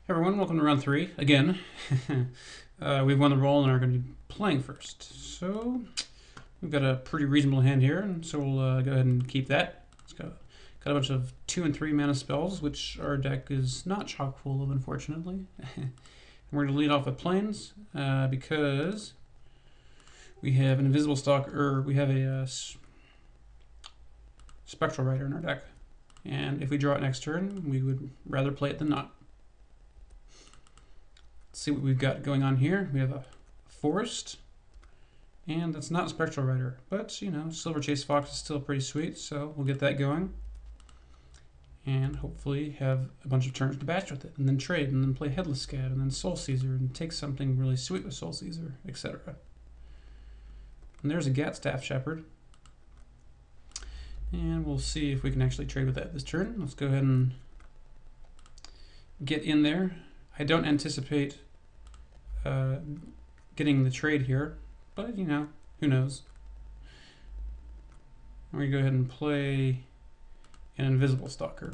Hey everyone, welcome to round three again. We've won the roll and are going to be playing first. So we've got a pretty reasonable hand here, and so we'll go ahead and keep that. It's got a bunch of 2 and 3 mana spells, which our deck is not chock full of, unfortunately. And we're going to lead off with planes because we have an invisible stalker. We have a spectral rider in our deck, and if we draw it next turn, we would rather play it than not. Let's see what we've got going on here. We have a forest, and that's not Spectral Rider, but you know, Silver Chase Fox is still pretty sweet, so we'll get that going. And hopefully have a bunch of turns to batch with it, and then trade, and then play Headless Scab, and then Soul Caesar, and take something really sweet with Soul Caesar, etc. And there's a Gatstaff Shepherd. And we'll see if we can actually trade with that this turn. Let's go ahead and get in there. I don't anticipate getting the trade here, but you know, who knows. I'm going to go ahead and play an Invisible Stalker.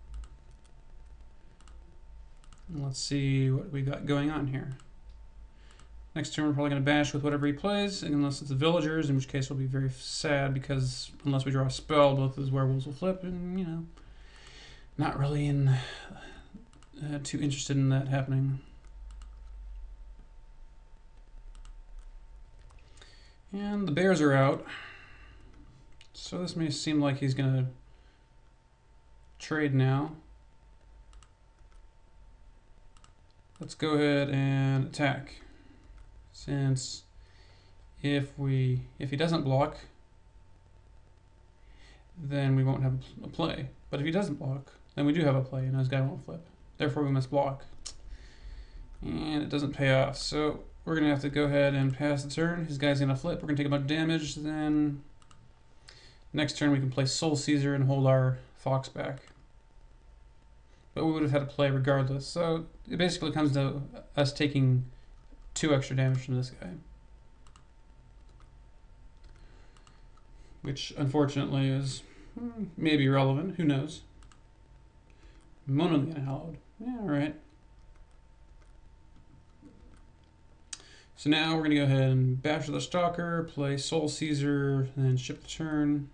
And let's see what we got going on here. Next turn we're probably going to bash with whatever he plays, unless it's the Villagers, in which case we'll be very sad because unless we draw a spell, both of his werewolves will flip, and you know, not really too interested in that happening. And the bears are out, so this may seem like he's going to trade now. Let's go ahead and attack, since if he doesn't block, then we won't have a play. But if he doesn't block, then we do have a play, and his guy won't flip. Therefore, we must block, and it doesn't pay off. So we're gonna have to go ahead and pass the turn. His guy's gonna flip. We're gonna take a bunch of damage. Then next turn we can play Soul Caesar and hold our Fox back. But we would have had a play regardless. So it basically comes to us taking 2 extra damage from this guy, which unfortunately is maybe relevant. Who knows? Monolith Hallowed. Yeah, all right. So now we're going to go ahead and bash with the Stalker, play Soul Caesar, and then ship the turn.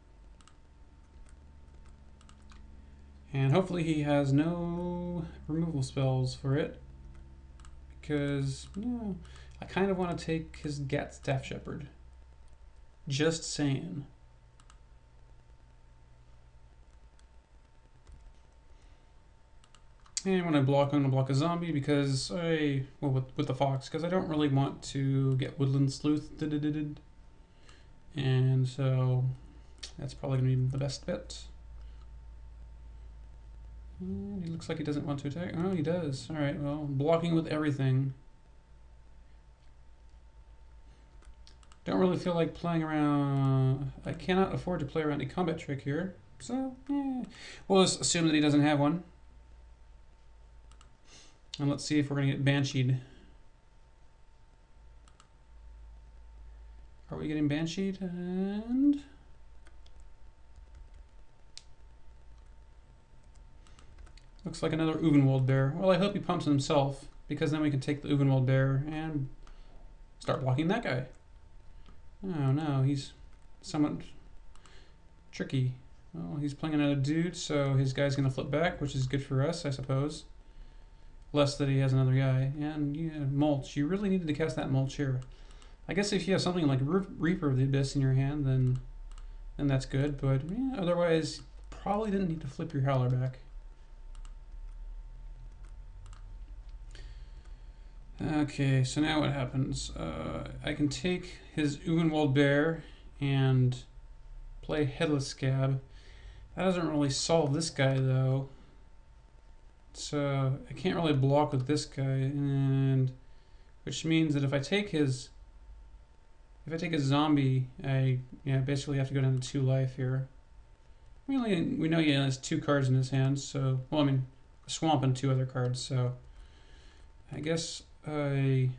And hopefully he has no removal spells for it, because I kind of want to take his Gatstaff Shepherd. Just saying. And when I block, I'm going to block a zombie because with the fox, because I don't really want to get Woodland Sleuth. And so that's probably going to be the best bet. And he looks like he doesn't want to attack. Oh, he does. Alright, well, blocking with everything. Don't really feel like playing around. I cannot afford to play around a combat trick here. So, we'll just assume that he doesn't have one. And let's see if we're going to get Bansheed. Are we getting Bansheed? And looks like another Uvenwald Bear. Well, I hope he pumps himself, because then we can take the Uvenwald Bear and start blocking that guy. Oh no, he's somewhat tricky. Well, he's playing another dude, so his guy's going to flip back, which is good for us, I suppose. Less that he has another guy. And yeah, Mulch. You really needed to cast that Mulch here. I guess if you have something like Reaper of the Abyss in your hand, then that's good. But yeah, otherwise, probably didn't need to flip your Howler back. Okay, so now what happens? I can take his Uvenwald Bear and play Headless Scab. That doesn't really solve this guy, though. So I can't really block with this guy, and which means that if I take his zombie, I basically have to go down to 2 life here. We know he has 2 cards in his hand, so well, I mean, a swamp and 2 other cards. So I guess I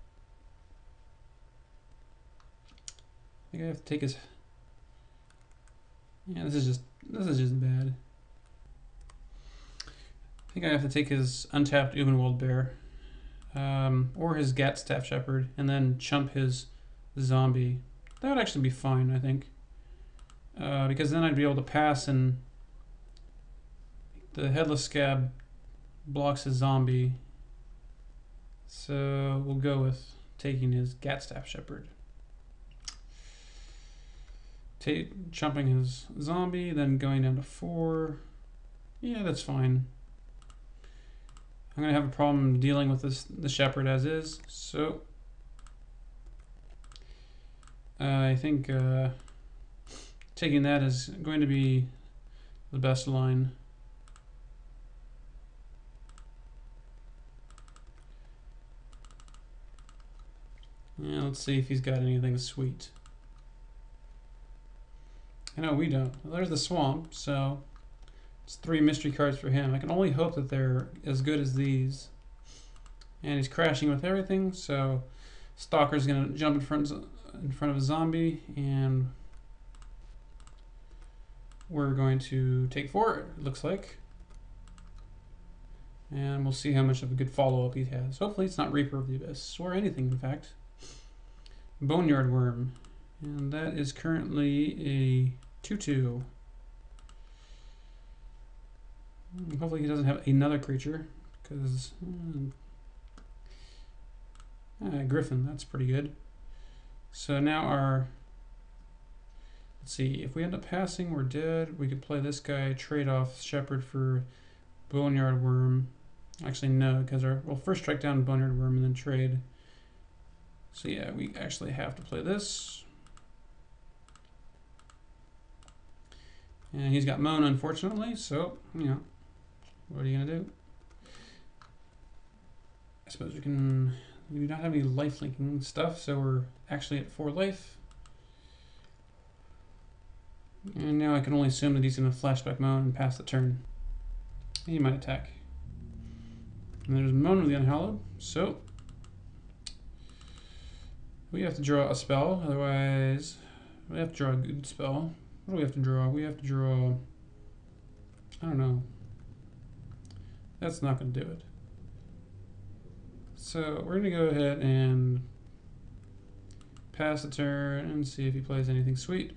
think I have to take his. Yeah, this is just bad. I think I have to take his untapped Ubenwald Bear, or his Gatstaff Shepherd, and then chump his zombie. That would actually be fine, I think, because then I'd be able to pass, and the Headless Scab blocks his zombie. So we'll go with taking his Gatstaff Shepherd. Chumping his zombie, then going down to 4. Yeah, that's fine. I'm gonna have a problem dealing with the shepherd as is, so I think taking that is going to be the best line. Yeah, let's see if he's got anything sweet. I know we don't. Well, there's the swamp, so it's 3 mystery cards for him. I can only hope that they're as good as these. And he's crashing with everything, so Stalker's gonna jump in front of a zombie, and we're going to take 4, it looks like. And we'll see how much of a good follow-up he has. Hopefully it's not Reaper of the Abyss, or anything, in fact. Boneyard Worm. And that is currently a 2/2. Hopefully he doesn't have another creature, because Griffin, that's pretty good. So now let's see, if we end up passing, we're dead. We could play this guy, trade off Shepherd for Boneyard Worm. Actually, no, because we'll first strike down Boneyard Worm and then trade. So yeah, we actually have to play this. And he's got Moan, unfortunately, so, you know, what are you gonna do? I suppose we do not have any life linking stuff, so we're actually at 4 life. And now I can only assume that he's gonna flashback Moan and pass the turn. He might attack. And there's Moan of the Unhallowed, so we have to draw a spell, otherwise we have to draw a good spell. What do we have to draw? We have to draw, I don't know. That's not going to do it. So we're going to go ahead and pass the turn and see if he plays anything sweet.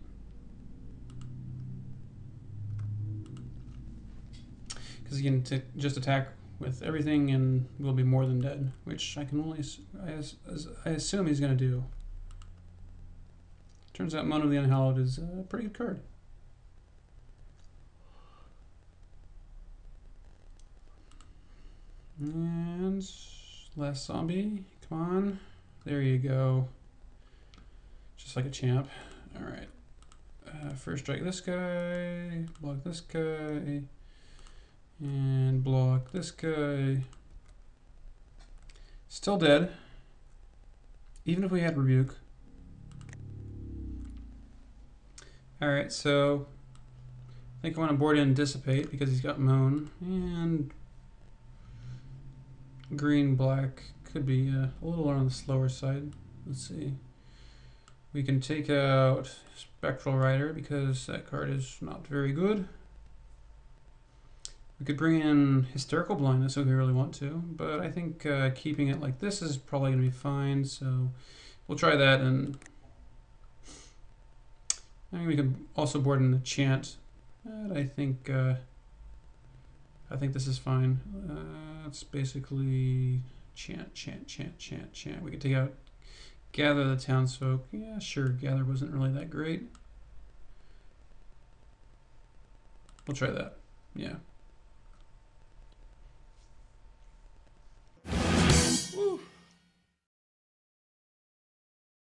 Because he can just attack with everything and will be more than dead, which I can only, I assume he's going to do. Turns out Moan of the Unhallowed is a pretty good card. And last zombie, come on. There you go. Just like a champ. Alright. First strike this guy, block this guy, and block this guy. Still dead. Even if we had Rebuke. Alright, so I think I want to board in Dissipate because he's got Moan, and green black could be a little on the slower side. Let's see. We can take out Spectral Rider because that card is not very good. We could bring in Hysterical Blindness if we really want to, but I think keeping it like this is probably going to be fine, so we'll try that. And I think we can also board in the Chant, but I think this is fine. It's basically chant. We could take out Gather the Townsfolk. Yeah, sure, Gather wasn't really that great. We'll try that, yeah.